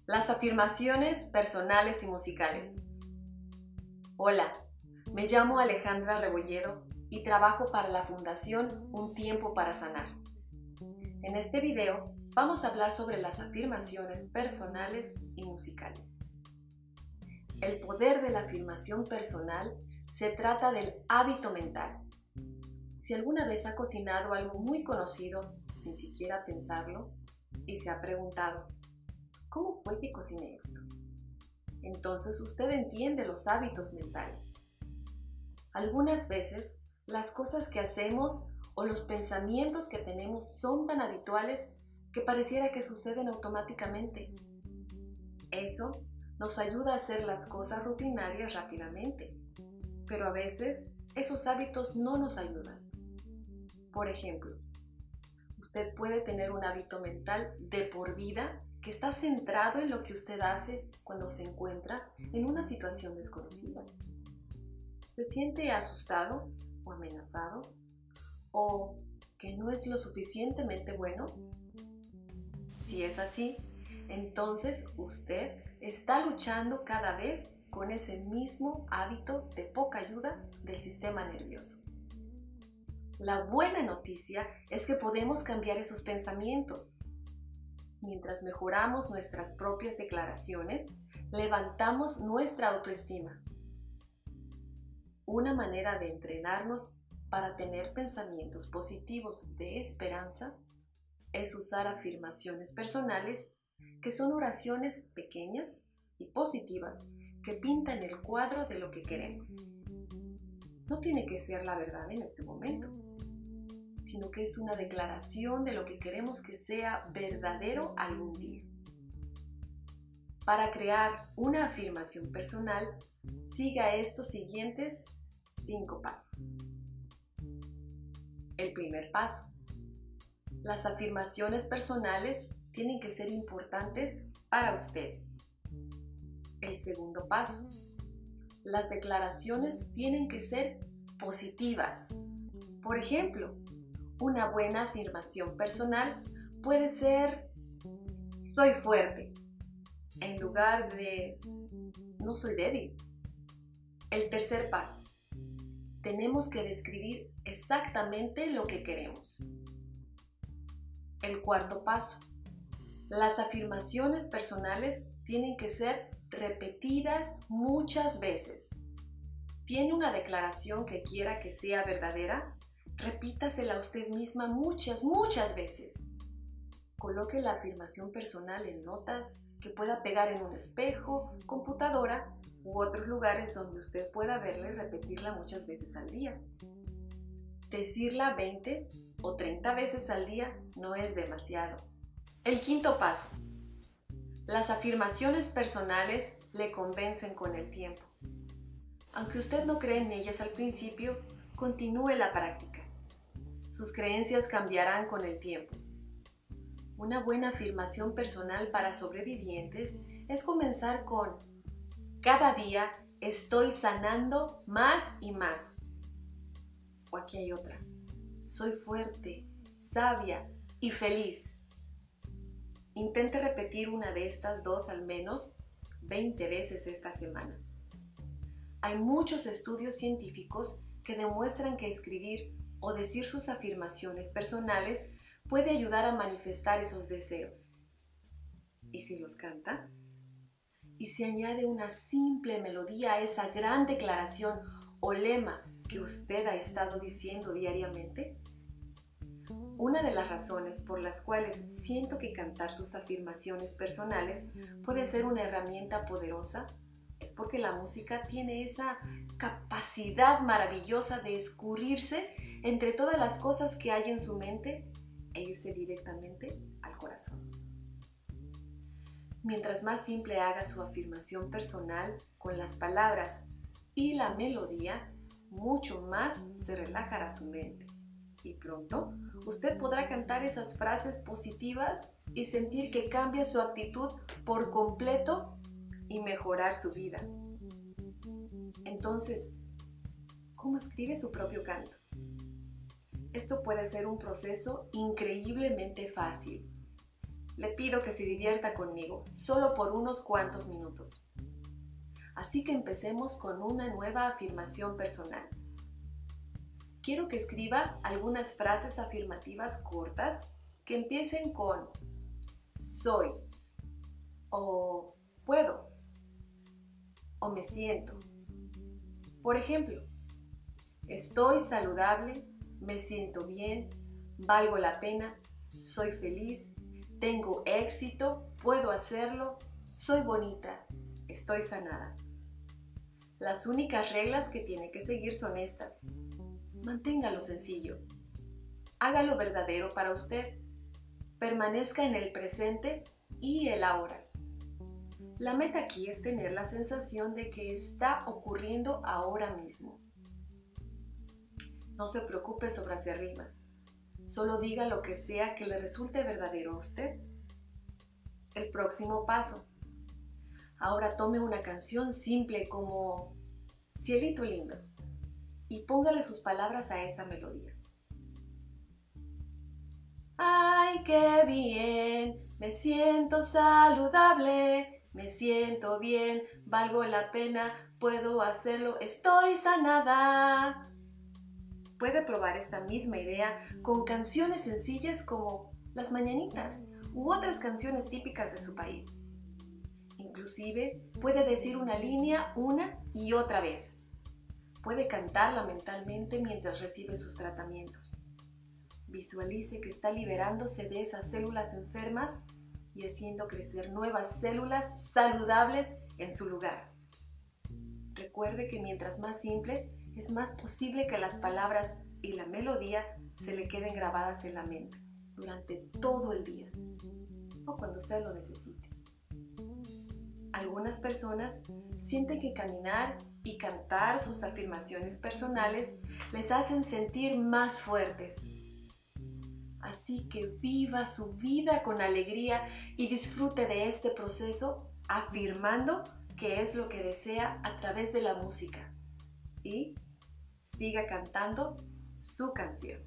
Las afirmaciones personales y musicales. Hola, me llamo Alejandra Rebolledo y trabajo para la Fundación Un Tiempo para Sanar. En este video vamos a hablar sobre las afirmaciones personales y musicales. El poder de la afirmación personal se trata del hábito mental. Si alguna vez ha cocinado algo muy conocido sin siquiera pensarlo y se ha preguntado, ¿cómo fue que cociné esto? Entonces usted entiende los hábitos mentales. Algunas veces las cosas que hacemos o los pensamientos que tenemos son tan habituales que pareciera que suceden automáticamente. Eso nos ayuda a hacer las cosas rutinarias rápidamente, pero a veces esos hábitos no nos ayudan. Por ejemplo, usted puede tener un hábito mental de por vida que está centrado en lo que usted hace cuando se encuentra en una situación desconocida. ¿Se siente asustado o amenazado? ¿O que no es lo suficientemente bueno? Si es así, entonces usted está luchando cada vez con ese mismo hábito de poca ayuda del sistema nervioso. La buena noticia es que podemos cambiar esos pensamientos. Mientras mejoramos nuestras propias declaraciones, levantamos nuestra autoestima. Una manera de entrenarnos para tener pensamientos positivos de esperanza es usar afirmaciones personales, que son oraciones pequeñas y positivas que pintan el cuadro de lo que queremos. No tiene que ser la verdad en este momento, sino que es una declaración de lo que queremos que sea verdadero algún día. Para crear una afirmación personal, siga estos siguientes 5 pasos. El primer paso. Las afirmaciones personales tienen que ser importantes para usted. El segundo paso. Las declaraciones tienen que ser positivas. Por ejemplo, una buena afirmación personal puede ser soy fuerte, en lugar de no soy débil. El tercer paso. Tenemos que describir exactamente lo que queremos. El cuarto paso. Las afirmaciones personales tienen que ser repetidas muchas veces. ¿Tiene una declaración que quiera que sea verdadera? Repítasela a usted misma muchas veces. Coloque la afirmación personal en notas que pueda pegar en un espejo, computadora u otros lugares donde usted pueda verla y repetirla muchas veces al día. Decirla 20 o 30 veces al día no es demasiado. El quinto paso. Las afirmaciones personales le convencen con el tiempo. Aunque usted no cree en ellas al principio, continúe la práctica. Sus creencias cambiarán con el tiempo. Una buena afirmación personal para sobrevivientes es comenzar con cada día estoy sanando más y más. O aquí hay otra. Soy fuerte, sabia y feliz. Intente repetir una de estas dos al menos 20 veces esta semana. Hay muchos estudios científicos que demuestran que escribir o decir sus afirmaciones personales puede ayudar a manifestar esos deseos. ¿Y si los canta? ¿Y si añade una simple melodía a esa gran declaración o lema que usted ha estado diciendo diariamente? Una de las razones por las cuales siento que cantar sus afirmaciones personales puede ser una herramienta poderosa es porque la música tiene esa capacidad maravillosa de escurrirse entre todas las cosas que hay en su mente e irse directamente al corazón. Mientras más simple haga su afirmación personal con las palabras y la melodía, mucho más se relajará su mente. Y pronto, usted podrá cantar esas frases positivas y sentir que cambia su actitud por completo y mejorar su vida. Entonces, ¿cómo escribe su propio canto? Esto puede ser un proceso increíblemente fácil. le pido que se divierta conmigo, solo por unos cuantos minutos. Así que empecemos con una nueva afirmación personal. Quiero que escriba algunas frases afirmativas cortas que empiecen con soy, o puedo, o me siento. Por ejemplo, estoy saludable, me siento bien, valgo la pena, soy feliz, tengo éxito, puedo hacerlo, soy bonita, estoy sanada. Las únicas reglas que tiene que seguir son estas. Manténgalo sencillo. Hágalo verdadero para usted. Permanezca en el presente y el ahora. La meta aquí es tener la sensación de que está ocurriendo ahora mismo. No se preocupe sobre hacer rimas. Solo diga lo que sea que le resulte verdadero a usted. El próximo paso. Ahora tome una canción simple como Cielito lindo y póngale sus palabras a esa melodía. ¡Ay, qué bien! Me siento saludable, me siento bien, valgo la pena, puedo hacerlo, estoy sanada. Puede probar esta misma idea con canciones sencillas como Las Mañanitas u otras canciones típicas de su país. Inclusive puede decir una línea una y otra vez. Puede cantarla mentalmente mientras recibe sus tratamientos. Visualice que está liberándose de esas células enfermas y haciendo crecer nuevas células saludables en su lugar. Recuerde que mientras más simple, es más posible que las palabras y la melodía se le queden grabadas en la mente durante todo el día o cuando usted lo necesite. Algunas personas sienten que caminar y cantar sus afirmaciones personales les hacen sentir más fuertes. Así que viva su vida con alegría y disfrute de este proceso afirmando que es lo que desea a través de la música. Y siga cantando su canción.